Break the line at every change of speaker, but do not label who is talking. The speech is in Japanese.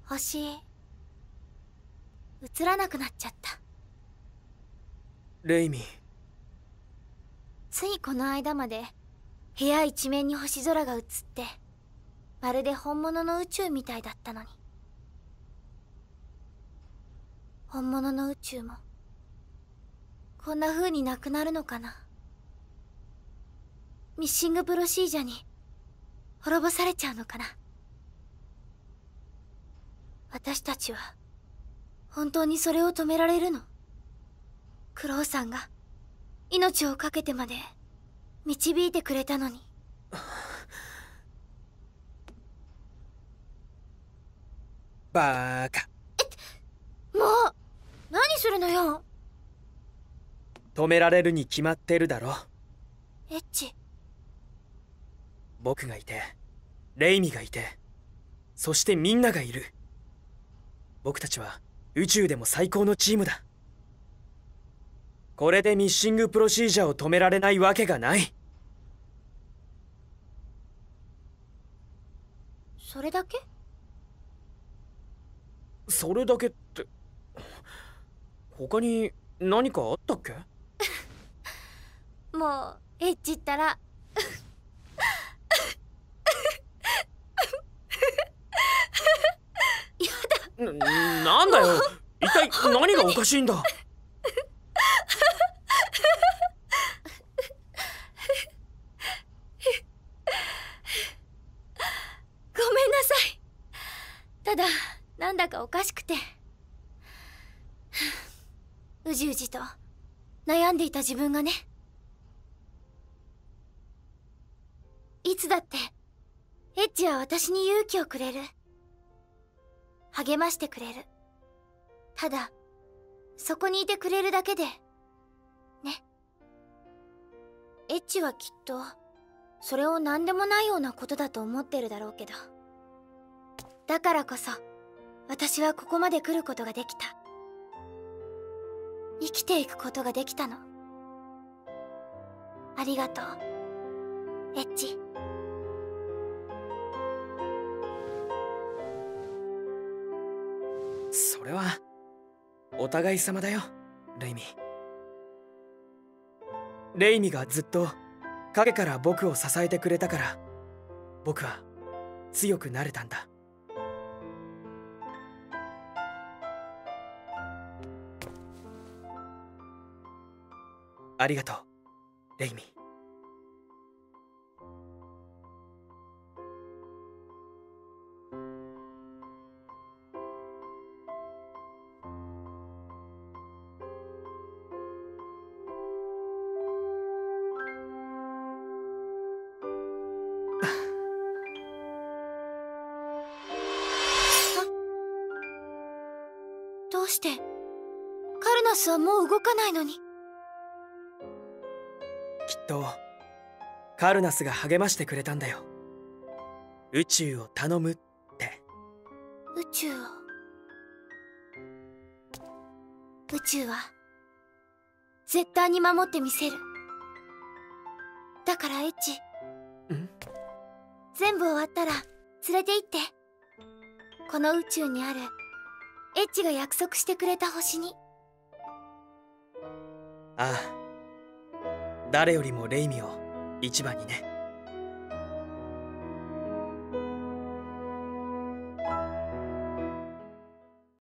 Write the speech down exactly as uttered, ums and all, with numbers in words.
星映らなくなっちゃった。
レイミ。
ついこの間まで部屋一面に星空が映ってまるで本物の宇宙みたいだったのに、本物の宇宙もこんな風になくなるのかな。ミッシングプロシージャーに滅ぼされちゃうのかな。私たちは本当にそれを止められるの？クロウさんが命を懸けてまで導いてくれたのに。
バーカ。
え、もう何するのよ。
止められるに決まってるだろ。
エッチ。
僕がいて、レイミがいて、そしてみんながいる。僕たちは宇宙でも最高のチームだ。これでミッシングプロシージャーを止められないわけがない。
それだけ？
それだけって、他に何かあったっけ？
もうエッチったらやだ。
な、なんだよ。一体何がおかしいんだ。ご
めんなさい。ただなんだかおかしくて、うじうじと悩んでいた自分がね。いつだってエッチは私に勇気をくれる、励ましてくれる。ただそこにいてくれるだけでね。エッチはきっとそれを何でもないようなことだと思ってるだろうけど、だからこそ私はここまで来ることができた。生きていくことができたの。ありがとうエッチ。
それはお互い様だよ、レイミ。レイミがずっと影から僕を支えてくれたから、僕は強くなれたんだ。ありがとう、レイミ。
どうしてカルナスはもう動かないのに。
きっとカルナスが励ましてくれたんだよ。宇宙を頼むって。
宇宙を。宇宙は絶対に守ってみせる。だからエッチ、
ん？
全部終わったら連れて行って。この宇宙にあるエッチが約束してくれた星に。
ああ、誰よりもレイミを一番にね。